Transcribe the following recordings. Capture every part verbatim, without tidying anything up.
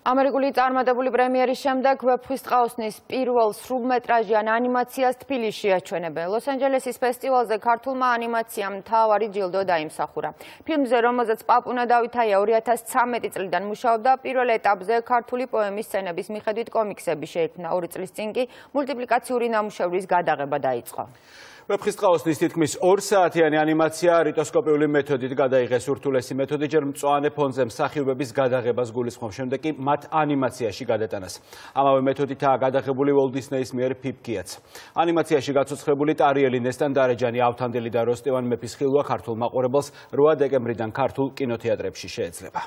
ამერიკული წარმატებული პრემიერის შემდეგ ვეფხისტყაოსნის პირველ სრულმეტრაჟიან ანიმაციას თბილისში აჩვენებენ. ლოს-ანჯელესის ფესტივალზე ქართულმა ანიმაციამ მთავარი ჯილდო დაიმსახურა. ფილმზე, რომელზეც პაპუნა დავითაია ორი ათას ცხრამეტი წლიდან მუშაობდა, პირველ ეტაპზე ქართული პოემის სცენების მიხედვით კომიქსები შეიქმნა. ორი წლის წინ კი მულტიპლიკაციური ნამუშევრის გადაღება დაიწყო. ვეფხისტყაოსნის თითქმის ორ საათიანი ანიმაცია რიტოსკოპიული მეთოდით გადაიღეს. ურთულესი მეთოდი ჯერ მწვანე ფონზე მსახიობების გადაღებას გულისხმობს, შემდეგ კი მათ ანიმაციაში გადატანას. ამავე მეთოდითაა გადაღებული უოლტ დისნეის მიერ ფიფკიაც. ანიმაციაში გაცოცხლებული ტარიელი, ნესტან დარეჯანი, ავთანდილი და როსტევან მეფის ხილვა ქართულ მაყურებელს რვა დეკემბრიდან ქართულ კინოთეატრებში შეეძლება.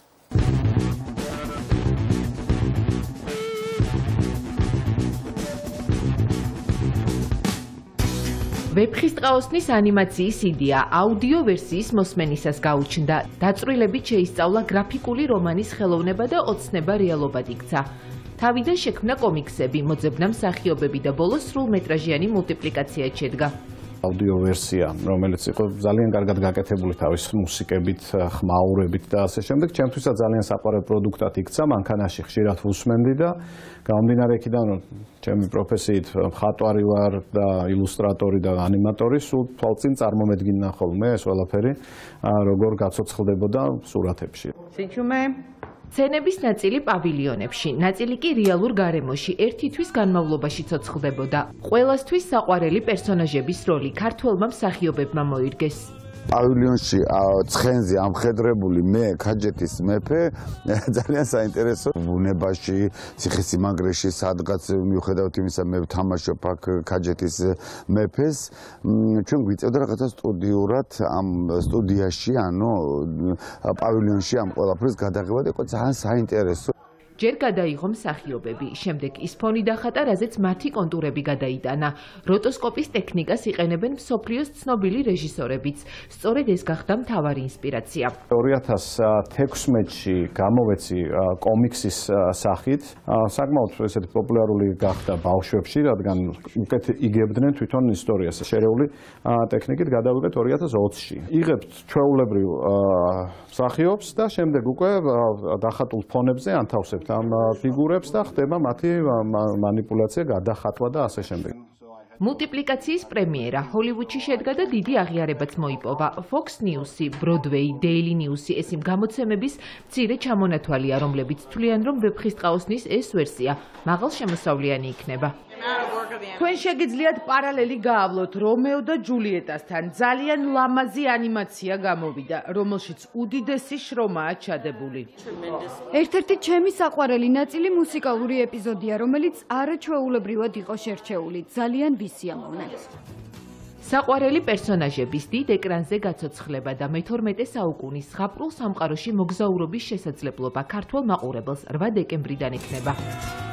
ვეფხისტყაოსნის ანიმაციის იდეა აუდიო ვერსიის მოსმენისას გაუჩნდა. დაწვრილებით შეისწავლა გრაფიკული რომანის ხელოვნება და ოცნება რეალობად იქცა. თავიდან შექმნა კომიქსები, მოძებნა მსახიობები და ბოლოს სრულმეტრაჟიანი მულტიპლიკაციად შედგა. აუდიო ვერსია, რომელიც იყო ძალიან კარგად გაკეთებული თავის მუსიკებით, ხმაურებით და ასე შემდეგ. ჩემთვისაც ძალიან საყვარელ პროდუქტად იქცა, მანქანაში ხშირად ვუსმენდი და გამომდინარე იქიდან, რომ ჩემი პროფესიით მხატვარი ვარ და ილუსტრატორი და ანიმატორი, სულ თვალწინ წარმომედგინა ხოლმე ეს ყველაფერი, როგორ გაცოცხლდებოდა სურათებში. სიჩუმე სცენების ნაწილი პავილიონებში, ნაწილი კი რეალურ გარემოში ერთი თვის განმავლობაში ცოცხლდებოდა. ყველასთვის საყვარელი პერსონაჟების როლი ქართველმა მსახიობებმა მოირგეს. პავილიონში ცხენზე ამხედრებული მე ქაჯეთის მეფე ძალიან საინტერესო ბუნებაში, ციხესიმაგრეში, სადღაც მიუხედავად იმისა მე ვთამაშობ აქ ქაჯეთის მეფეს, ჩვენ გვიწევდა რაღაცა სტუდიურად ამ სტუდიაში, ანუ პავილიონში ამ ყველაფრის გადაღება და იყო ძალიან საინტერესო. ჯერ გადაიღო მსახიობები, შემდეგ ის ფონი დახატა, რაზეც მათი კონტურები გადაიტანა. როტოსკოპის ტექნიკას იყენებენ მსოფლიოს ცნობილი რეჟისორებიც. სწორედ ეს გახდა მთავარი ინსპირაცია. ორი ათას თექვსმეტში გამოვეცი კომიქსის სახით. საკმაოდ ესეთი პოპულარული გახდა ბავშვებში, რადგან უკეთ იგებდნენ თვითონ ისტორიას. შერეული ტექნიკით გადავიღეთ ორი ათას ოცში. იღებთ ჩვეულებრივ მსახიობს და შემდეგ უკვე დახატულ ფონებზე ანთავსებთ ამ ფიგურებს და ხდება მათი მანიპულაცია, გადახატვა და ასე შემდეგ. მულტიპლიკაციის პრემიერა ჰოლივუდში შედგა და დიდი აღიარებაც მოიპოვა. Fox News-ი, Broadway, Daily News-ი ეს იმ გამოცემების მცირე ჩამონათვალია, რომლებიც თვლიან, რომ ვეფხისტყაოსნის ეს ვერსია მაღალშემოსავლიანი იქნება. თქვენ შეგიძლიათ პარალელი გაავლოთ რომეო და ჯულიეტასთან. ძალიან ლამაზი ანიმაცია გამოვიდა, რომელშიც უდიდესი შრომაა ჩადებული. ერთ-ერთი ჩემი საყვარელი ნაწილი მუსიკალური ეპიზოდია, რომელიც არაჩვეულებრივად იყო შერჩეული. ძალიან ვისიამოვნე. საყვარელი პერსონაჟების დიდ ეკრანზე გაცოცხლება და მეთორმეტე საუკუნის ზღაპრულ სამყაროში მოგზაურობის შესაძლებლობა ქართველ მაყურებელს რვა დეკემბრიდან იქნება.